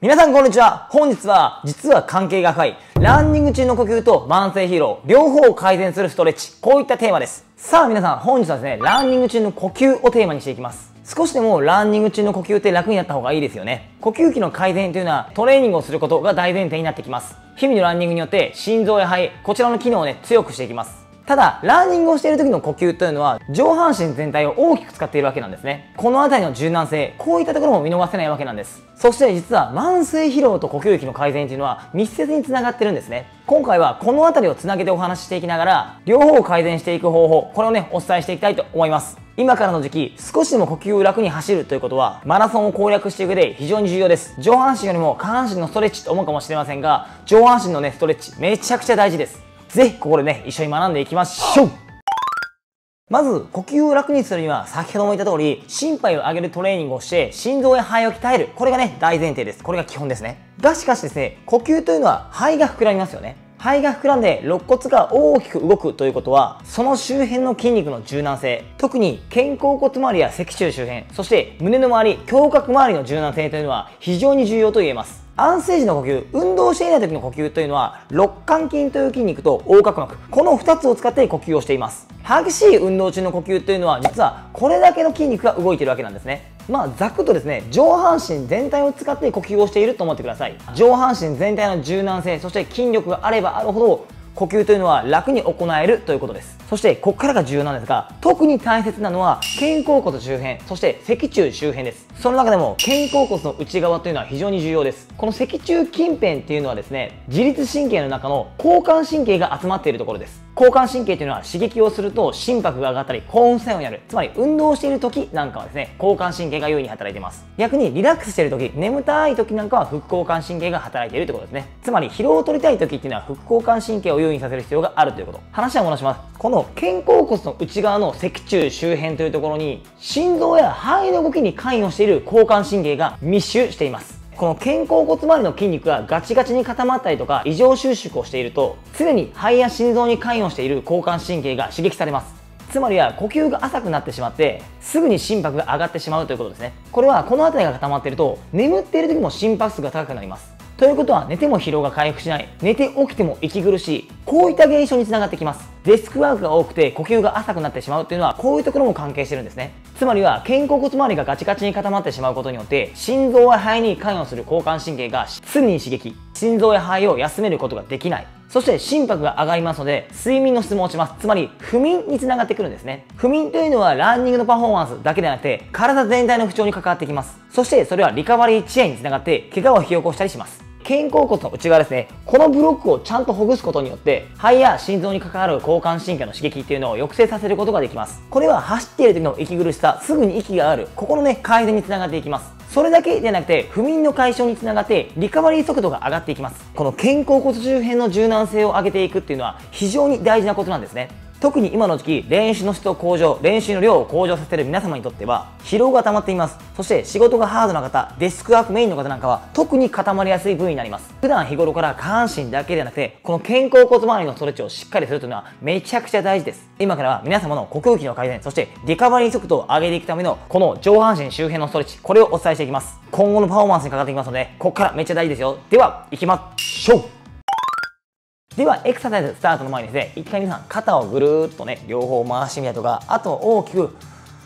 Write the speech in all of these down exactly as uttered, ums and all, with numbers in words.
皆さんこんにちは。本日は実は関係が深いランニング中の呼吸と慢性疲労両方を改善するストレッチ、こういったテーマです。さあ皆さん、本日はですね、ランニング中の呼吸をテーマにしていきます。少しでもランニング中の呼吸って楽になった方がいいですよね。呼吸器の改善というのはトレーニングをすることが大前提になってきます。日々のランニングによって心臓や肺、こちらの機能をね強くしていきます。ただ、ランニングをしている時の呼吸というのは上半身全体を大きく使っているわけなんですね。この辺りの柔軟性、こういったところも見逃せないわけなんです。そして実は慢性疲労と呼吸器の改善というのは密接につながってるんですね。今回はこの辺りをつなげてお話ししていきながら、両方を改善していく方法、これをねお伝えしていきたいと思います。今からの時期、少しでも呼吸を楽に走るということはマラソンを攻略していく上で非常に重要です。上半身よりも下半身のストレッチと思うかもしれませんが、上半身のねストレッチめちゃくちゃ大事です。ぜひここでね一緒に学んでいきましょう。まず、呼吸を楽にするには、先ほども言った通り、心肺を上げるトレーニングをして、心臓や肺を鍛える。これがね、大前提です。これが基本ですね。がしかしですね、呼吸というのは肺が膨らみますよね。肺が膨らんで肋骨が大きく動くということは、その周辺の筋肉の柔軟性、特に肩甲骨周りや脊柱周辺、そして胸の周り、胸郭周りの柔軟性というのは非常に重要と言えます。安静時の呼吸、運動していない時の呼吸というのは、肋間筋という筋肉と横隔膜、このふたつを使って呼吸をしています。激しい運動中の呼吸というのは、実はこれだけの筋肉が動いているわけなんですね。まあ、ざくっとですね、上半身全体を使って呼吸をしていると思ってください。上半身全体の柔軟性、そして筋力があればあるほど、呼吸というのは楽に行えるということです。そして、ここからが重要なんですが、特に大切なのは、肩甲骨周辺、そして脊柱周辺です。その中でも、肩甲骨の内側というのは非常に重要です。この脊柱近辺っていうのはですね、自律神経の中の交感神経が集まっているところです。交感神経というのは刺激をすると心拍が上がったり興奮作用になる。つまり運動している時なんかはですね、交感神経が優位に働いています。逆にリラックスしている時、眠たい時なんかは副交感神経が働いているということですね。つまり疲労を取りたい時っていうのは副交感神経を優位にさせる必要があるということ。話は戻します。この肩甲骨の内側の脊柱周辺というところに心臓や肺の動きに関与している交感神経が密集しています。この肩甲骨周りの筋肉がガチガチに固まったりとか異常収縮をしていると、常に肺や心臓に関与している交感神経が刺激されます。つまりは呼吸が浅くなってしまってすぐに心拍が上がってしまうということですね。これはこの辺りが固まっていると眠っている時も心拍数が高くなります。ということは、寝ても疲労が回復しない、寝て起きても息苦しい、こういった現象につながってきます。デスクワークが多くて呼吸が浅くなってしまうっていうのは、こういうところも関係してるんですね。つまりは肩甲骨周りがガチガチに固まってしまうことによって、心臓や肺に関与する交感神経が常に刺激、心臓や肺を休めることができない。そして心拍が上がりますので、睡眠の質も落ちます。つまり、不眠につながってくるんですね。不眠というのはランニングのパフォーマンスだけでなくて、体全体の不調に関わってきます。そしてそれはリカバリー遅延につながって、怪我を引き起こしたりします。肩甲骨の内側ですね、このブロックをちゃんとほぐすことによって肺や心臓に関わる交感神経の刺激っていうのを抑制させることができます。これは走っている時の息苦しさ、すぐに息がある、ここのね改善につながっていきます。それだけでなくて不眠の解消につながってリカバリー速度が上がっていきます。この肩甲骨周辺の柔軟性を上げていくっていうのは非常に大事なことなんですね。特に今の時期、練習の質を向上、練習の量を向上させる皆様にとっては疲労が溜まっています。そして仕事がハードな方、デスクワークメインの方なんかは特に固まりやすい部位になります。普段日頃から下半身だけでなくて、この肩甲骨周りのストレッチをしっかりするというのはめちゃくちゃ大事です。今からは皆様の呼吸器の改善、そしてリカバリー速度を上げていくためのこの上半身周辺のストレッチ、これをお伝えしていきます。今後のパフォーマンスにかかっていきますので、ここからめっちゃ大事ですよ。では、行きましょう。では、エクササイズスタートの前にですね、一回皆さん肩をぐるーっとね、両方回してみたりとか、あと大きく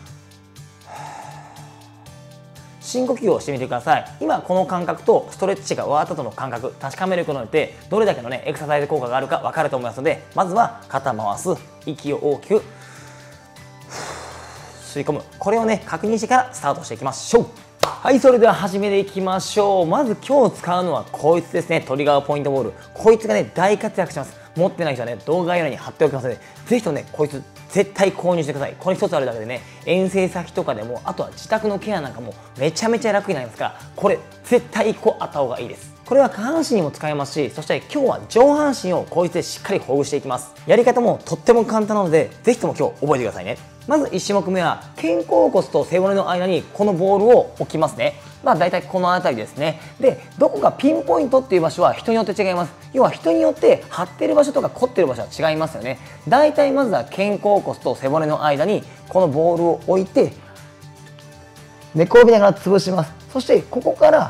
深呼吸をしてみてください。今この感覚とストレッチが終わった後の感覚、確かめることによってどれだけのねエクササイズ効果があるか分かると思いますので、まずは肩回す、息を大きく吸い込む、これをね確認してからスタートしていきましょう。はい、それでは始めていきましょう。まず今日使うのはこいつですね。トリガーポイントボール。こいつがね大活躍します。持ってない人はね動画概要欄に貼っておきますので、ぜひとねこいつ絶対購入してください。これ一つあるだけでね、遠征先とかでも、あとは自宅のケアなんかもめちゃめちゃ楽になりますから、これ絶対いっこあった方がいいです。これは下半身にも使えますし、そして今日は上半身をこいつでしっかりほぐしていきます。やり方もとっても簡単なので、ぜひとも今日覚えてくださいね。まずいち種目目は肩甲骨と背骨の間にこのボールを置きますね。まあ大体この辺りですね。で、どこがピンポイントっていう場所は人によって違います。要は人によって張ってる場所とか凝ってる場所は違いますよね。大体まずは肩甲骨と背骨の間にこのボールを置いて寝転びながら潰します。そしてここから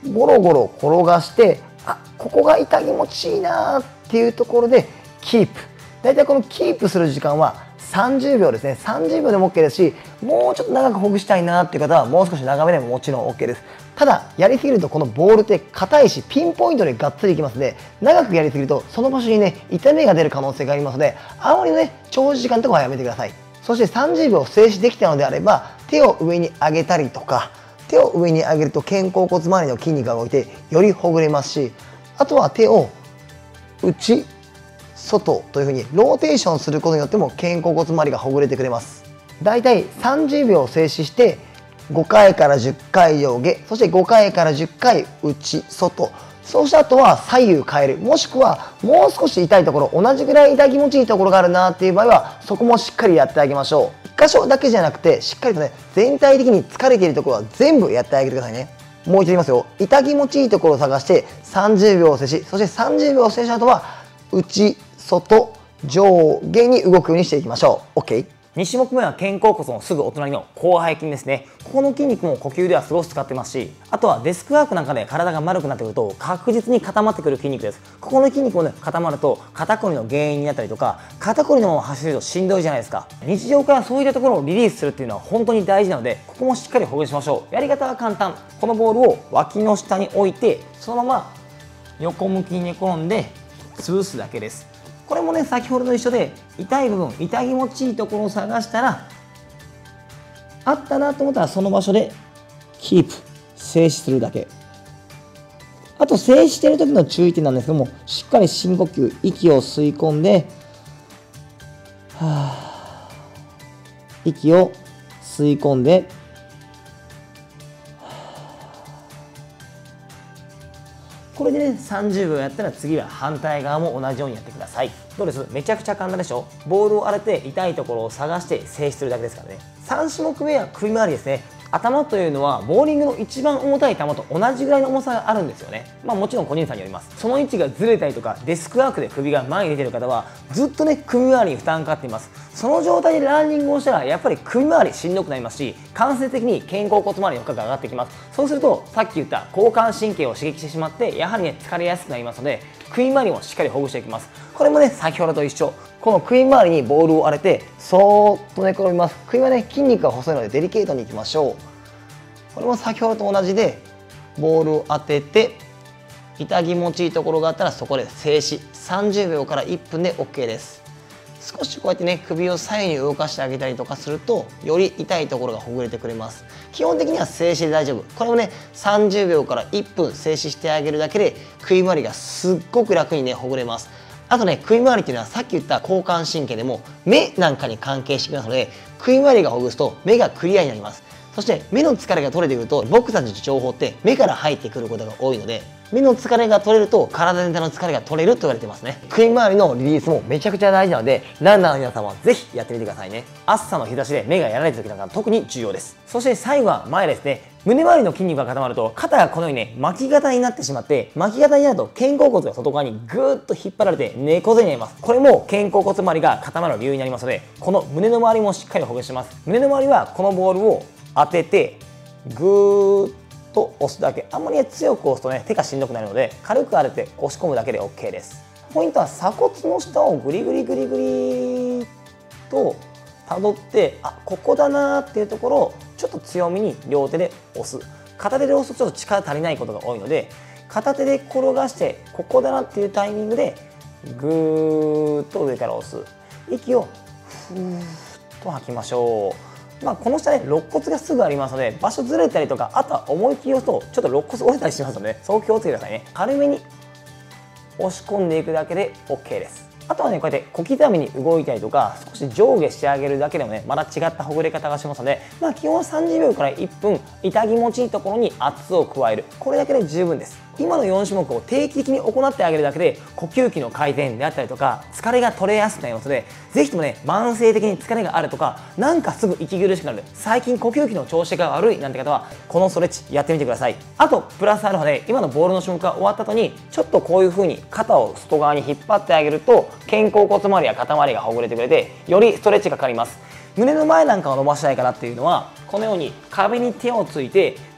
ゴロゴロ転がして、あ、ここが痛気持ちいいなっていうところでキープ。だいたいこのキープする時間はさんじゅうびょうですね。さんじゅうびょうでも OK ですし、もうちょっと長くほぐしたいなっていう方はもう少し長めでももちろん OK です。ただやりすぎるとこのボールって硬いし、ピンポイントでがっつりいきますので、長くやりすぎるとその場所にね痛みが出る可能性がありますので、あまりね長時間とかはやめてください。そしてさんじゅうびょう静止できたのであれば、手を上に上げたりとか、手を上に上げると肩甲骨周りの筋肉が動いてよりほぐれますし、あとは手を内外というふうにローテーションすることによっても肩甲骨周りがほぐれてくれます。だいたいさんじゅうびょう静止してごかいからじゅっかい上下、そしてごかいからじゅっかい内外、そうした後は左右変える、もしくはもう少し痛いところ、同じぐらい痛気持ちいいところがあるなっていう場合はそこもしっかりやってあげましょう。いっ箇所だけじゃなくてしっかりとね全体的に疲れているところは全部やってあげてくださいね。もう一度言いますよ。痛気持ちいいところを探してさんじゅうびょう静止、そしてさんじゅうびょう静止の後は内外上下に動くようにしていきましょう。 OK。に種目めは肩甲骨のすぐお隣の広背筋ですね。ここの筋肉も呼吸ではすごく使ってますし、あとはデスクワークなんかで体が丸くなってくると確実に固まってくる筋肉です。ここの筋肉もね固まると肩こりの原因になったりとか、肩こりのまま走るとしんどいじゃないですか。日常からそういったところをリリースするっていうのは本当に大事なので、ここもしっかりほぐしましょう。やり方は簡単。このボールを脇の下に置いてそのまま横向きに寝転んで潰すだけです。これもね先ほどと一緒で、痛い部分、痛気持ちいいところを探したら、あったなと思ったらその場所でキープ、静止するだけ。あと静止している時の注意点なんですけども、しっかり深呼吸、息を吸い込んで、はあ、息を吸い込んで、これでねさんじゅうびょうやったら次は反対側も同じようにやってください。どうです？めちゃくちゃ簡単でしょ？ボールを荒れて痛いところを探して静止するだけですからね。さん種目めは首回りですね。頭というのはボーリングの一番重たい球と同じぐらいの重さがあるんですよね。まあもちろん個人差によります。その位置がずれたりとかデスクワークで首が前に出てる方はずっとね首回りに負担かかっています。その状態でランニングをしたらやっぱり首回りしんどくなりますし、間接的に肩甲骨周りの負荷が上がってきます。そうするとさっき言った交感神経を刺激してしまってやはりね疲れやすくなりますので、首回りもしっかりほぐしていきます。これもね先ほどと一緒。この首回りにボールを当ててそーっと寝転びます。首はね筋肉が細いのでデリケートにいきましょう。これも先ほどと同じでボールを当てて痛気持ちいいところがあったらそこで静止、さんじゅうびょうからいっぷんで OK です。少しこうやってね首を左右に動かしてあげたりとかするとより痛いところがほぐれてくれます。基本的には静止で大丈夫。これをねさんじゅうびょうからいっぷん静止してあげるだけで首回りがすっごく楽にねほぐれます。あとね首回りっていうのはさっき言った交感神経でも目なんかに関係してきますので、首回りがほぐすと目がクリアになります。そして目の疲れが取れてくると、僕たちの情報って目から入ってくることが多いので、目の疲れが取れると体全体の疲れが取れると言われてますね。首回りのリリースもめちゃくちゃ大事なので、ランナーの皆さんはぜひやってみてくださいね。暑さの日差しで目がやられた時なんか特に重要です。そして最後は前ですね。胸周りの筋肉が固まると肩がこのようにね巻き型になってしまって、巻き型になると肩甲骨が外側にぐーっと引っ張られて猫背になります。これも肩甲骨周りが固まる理由になりますので、この胸の周りもしっかりほぐします。胸の周りはこのボールを当ててぐーっと押すだけ。あんまり、ね、強く押すとね手がしんどくなるので、軽く当てて押し込むだけで OK です。ポイントは鎖骨の下をグリグリグリグリとたどって、あ、ここだなーっていうところをちょっと強めに両手で押す。片手で押すとちょっと力足りないことが多いので、片手で転がしてここだなっていうタイミングでぐーっと上から押す。息をふーっと吐きましょう。まあこの下ね肋骨がすぐありますので、場所ずれたりとか、あとは思い切り押すとちょっと肋骨折れたりしますので、そう気をつけてくださいね。軽めに押し込んでいくだけで OK です。あとはねこうやって小刻みに動いたりとか少し上下してあげるだけでもねまた違ったほぐれ方がしますので、まあ基本はさんじゅうびょうからいっぷん痛気持ちいいところに圧を加える、これだけで十分です。今のよん種目を定期的に行ってあげるだけで呼吸器の改善であったりとか疲れが取れやすくなりますので、ぜひともね慢性的に疲れがあるとか、なんかすぐ息苦しくなる、最近呼吸器の調子が悪いなんて方はこのストレッチやってみてください。あとプラスアルファで今のボールの種目が終わった後にちょっとこういう風に肩を外側に引っ張ってあげると肩甲骨周りや肩周りがほぐれてくれて、よりストレッチがかかります。胸の前なんかを伸ばしたいからっていうのはこのように壁に手をついて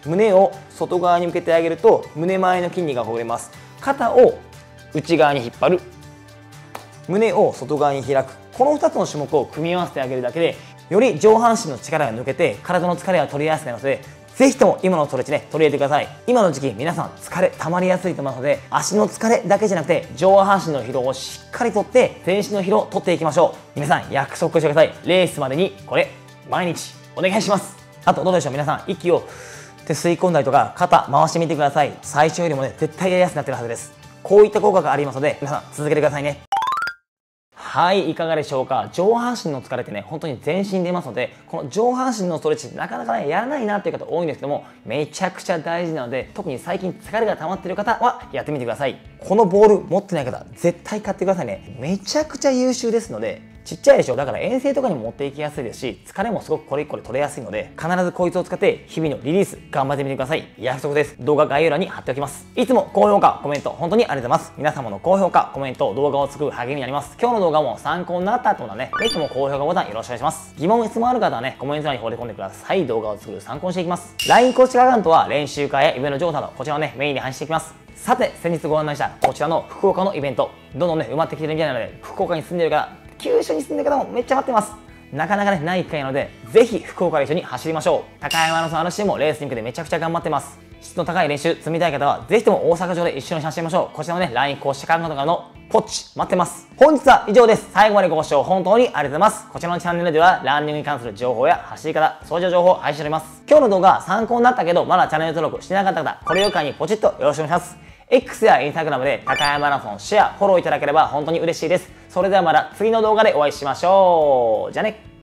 胸を外側に向けてあげると胸前の筋肉がほぐれます。肩を内側に引っ張る、胸を外側に開く、このふたつの種目を組み合わせてあげるだけでより上半身の力が抜けて体の疲れが取りやすくなるので、ぜひとも今のストレッチね取り入れてください。今の時期皆さん疲れ溜まりやすいと思いますので、足の疲れだけじゃなくて上半身の疲労をしっかりとって全身の疲労を取っていきましょう。皆さん約束してください。レースまでにこれ毎日お願いします。あとどうでしょう、皆さん息をって吸い込んだりとか肩回してみてください。最初よりもね絶対やりやすくなってるはずです。こういった効果がありますので皆さん続けてくださいね。はい、いかがでしょうか。上半身の疲れってね本当に全身出ますので、この上半身のストレッチなかなかねやらないなっていう方多いんですけども、めちゃくちゃ大事なので、特に最近疲れが溜まってる方はやってみてください。このボール持ってない方絶対買ってくださいね。めちゃくちゃ優秀ですので、ちっちゃいでしょ、だから遠征とかにも持っていきやすいですし、疲れもすごくこれいっこで取れやすいので、必ずこいつを使って日々のリリース頑張ってみてください。約束です。動画概要欄に貼っておきます。いつも高評価コメント本当にありがとうございます。皆様の高評価コメント動画を作る励みになります。今日の動画も参考になったってことはね、ぜひとも高評価ボタンよろしくお願いします。疑問質問ある方はねコメント欄に放り込んでください。動画を作る参考にしていきます。 ライン 公式アカウントは練習会やイベントの情報などこちらをねメインに配信していきます。さて先日ご案内したこちらの福岡のイベント、どんどんね埋まってきてるみたいなので、福岡に住んでる方、九州に住んでる方もめっちゃ待ってます。なかなかねない機会なので、ぜひ福岡で一緒に走りましょう。高山のさん アールシー もレースに向けてめちゃくちゃ頑張ってます。質の高い練習積みたい方はぜひとも大阪城で一緒に走りましょう。こちらのね ライン 公式アカウントからのポッチ待ってます。本日は以上です。最後までご視聴本当にありがとうございます。こちらのチャンネルではランニングに関する情報や走り方、掃除の情報を配信しております。今日の動画参考になったけどまだチャンネル登録してなかった方、これを機会にポチッとよろしくお願いします。X や Instagram で高山マラソンシェアフォローいただければ本当に嬉しいです。それではまた次の動画でお会いしましょう。じゃあね。